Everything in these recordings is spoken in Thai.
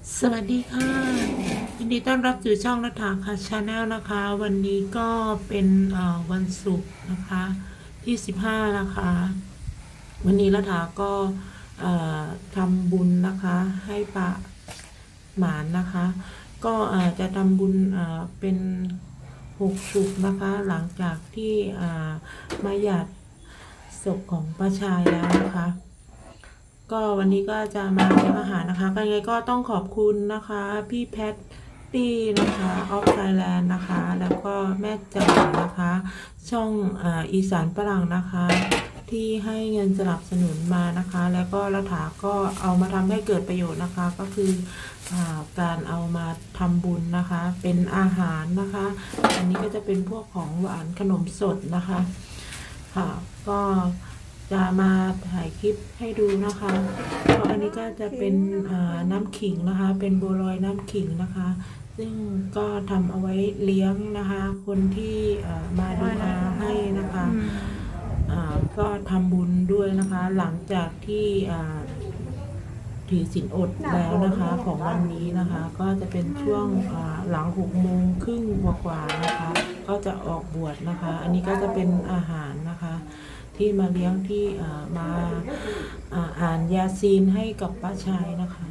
สวัสดีค่ะยินดีต้อนรับสู่ช่องรัฐาค่ะชาแนลนะคะ วันนี้ก็เป็นวันศุกร์นะคะที่15นะคะวันนี้รัฐาก็ทำบุญนะคะให้ปะหมานนะคะ ก็จะทำบุญเป็น6ศุกร์นะคะ หลังจากที่มาหยาดศพของป้าชายแล้วนะคะก็วันนี้ก็จะมาเลี้ยงอาหารนะคะก็ยังไงก็ต้องขอบคุณนะคะพี่แพทตี้นะคะออฟไทยแลนด์นะคะแล้วก็แม่จ๋านะคะช่องอีสานฝรั่งนะคะที่ให้เงินสนับสนุนมานะคะแล้วก็รัฐาก็เอามาทำให้เกิดประโยชน์นะคะก็คือการเอามาทำบุญนะคะเป็นอาหารนะคะอันนี้ก็จะเป็นพวกของหวานขนมสดนะคะค่ะก็จะมาถ่ายคลิปให้ดูนะคะก็อันนี้ก็จะเป็นน้ำขิงนะคะเป็นบัวลอยน้ำขิงนะคะซึ่งก็ทำเอาไว้เลี้ยงนะคะคนที่มาดูอาให้นะคะก็ทำบุญด้วยนะคะหลังจากที่ถือศีลอดแล้วนะคะของวันนี้นะคะก็จะเป็นช่วงหลัง6 โมงครึ่งกว่าๆนะคะก็จะออกบวชนะคะอันนี้ก็จะเป็นอาหารนะคะที่มาเลี้ยงที่มาอ่านยาซีนให้กับป้าชายนะคะ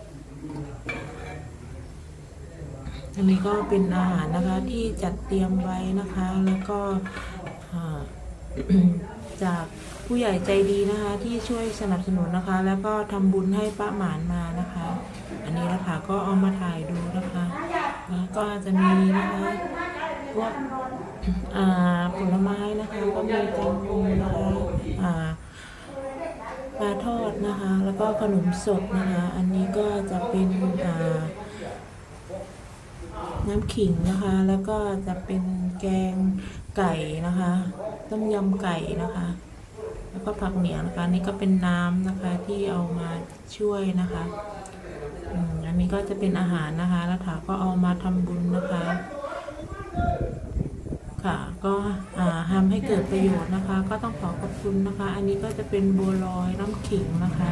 อันนี้ก็เป็นอาหารนะคะที่จัดเตรียมไว้นะคะแล้วก็จากผู้ใหญ่ใจดีนะคะที่ช่วยสนับสนุนนะคะแล้วก็ทำบุญให้ป้าหมานมานะคะอันนี้นะคะก็เอามาถ่ายดูนะคะแล้วก็จะมีนะคะพวกผลไม้นะคะก็มีแตงโมนะคะปลาทอดนะคะแล้วก็ขนมสดนะคะอันนี้ก็จะเป็นน้ำขิงนะคะแล้วก็จะเป็นแกงไก่นะคะต้มยำไก่นะคะแล้วก็ผักเหนียวนะคะนี่ก็เป็นน้ำนะคะที่เอามาช่วยนะคะอันนี้ก็จะเป็นอาหารนะคะแล้วถาก็เอามาทำบุญนะคะค่ะก็ทำให้เกิดประโยชน์นะคะก็ต้องขอบคุณนะคะอันนี้ก็จะเป็นบัวลอยน้ำขิงนะคะ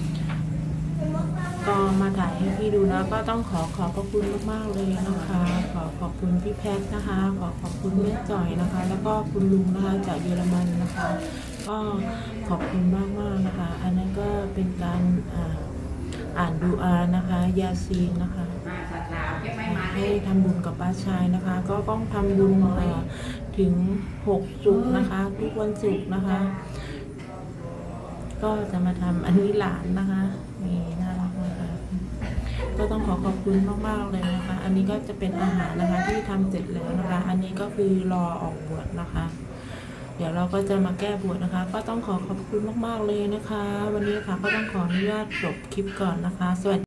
ก็มาถ่ายให้พี่ดูนะก็ต้องขอบพระคุณมากๆเลยนะคะขอบคุณพี่แพทนะคะขอบคุณแม่จ่อยนะคะแล้วก็คุณลุงนะคะจากเยอรมันนะคะก็ขอบคุณมากๆนะคะอันนั้นก็เป็นการอ่านดูอานะคะยาซีนนะคะให้ทำบุญกับป้าชายนะคะก็ต้องทำบุญถึง6ศุกร์นะคะทุกวันศุกร์นะคะก็จะมาทำอันนี้หลานนะคะนี่น่ารักนะคะก็ต้องขอบคุณมากๆเลยนะคะอันนี้ก็จะเป็นอาหารนะคะที่ทำเสร็จแล้วนะคะอันนี้ก็คือรอออกบวชนะคะเดี๋ยวเราก็จะมาแก้บวชนะคะก็ต้องขอบคุณมากๆเลยนะคะวันนี้ค่ะก็ต้องขออนุญาตจบคลิปก่อนนะคะสวัสดี